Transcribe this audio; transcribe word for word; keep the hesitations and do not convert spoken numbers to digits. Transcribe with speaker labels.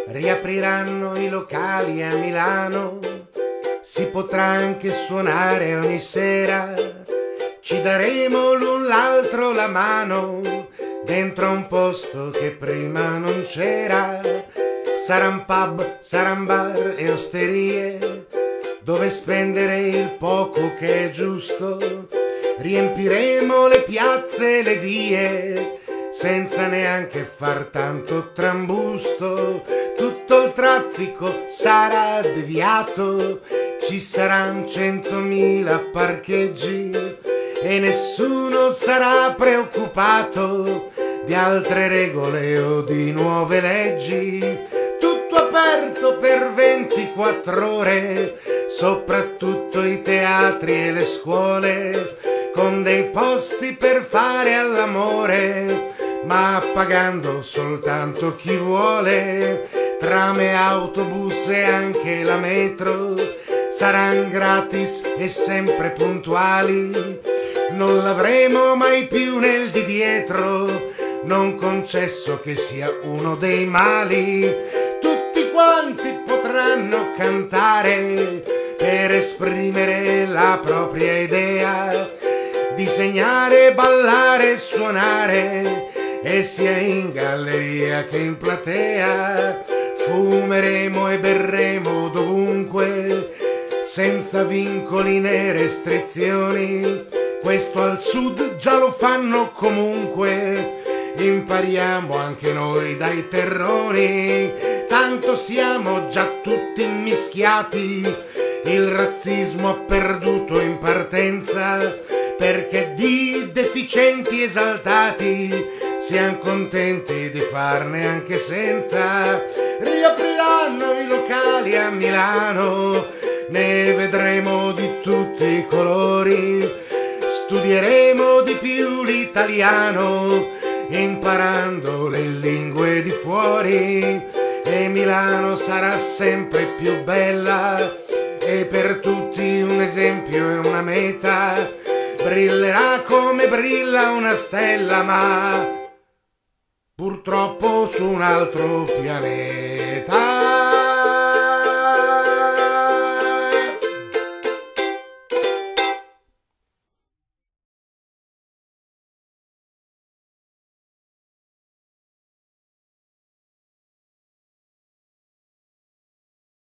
Speaker 1: riapriranno i locali a Milano, si potrà anche suonare ogni sera, ci daremo l'un l'altro la mano dentro un posto che prima non c'era. Saran pub, saran bar e osterie dove spendere il poco che è giusto, riempiremo le piazze e le vie senza neanche far tanto trambusto. Tutto il traffico sarà deviato, ci saranno centomila parcheggi e nessuno sarà preoccupato di altre regole o di nuove leggi. Tutto aperto per ventiquattro ore, soprattutto i teatri e le scuole, con dei posti per fare all'amore, ma pagando soltanto chi vuole. Trame, autobus e anche la metro saranno gratis e sempre puntuali, non l'avremo mai più nel di dietro, non concesso che sia uno dei mali. Tutti quanti potranno cantare per esprimere la propria idea, disegnare, ballare, suonare, e sia in galleria che in platea. Fumeremo e berremo dovunque, senza vincoli né restrizioni. Questo al sud già lo fanno comunque, impariamo anche noi dai terroni. Tanto siamo già tutti mischiati, il razzismo ha perduto in partenza, perché di deficienti esaltati siamo contenti di farne anche senza. Riapriranno i locali a Milano, ne vedremo di tutti i colori, studieremo di più l'italiano, imparando le lingue di fuori, e Milano sarà sempre più bella e per tutti un esempio e una meta. Brillerà come brilla una stella, ma purtroppo su un altro pianeta.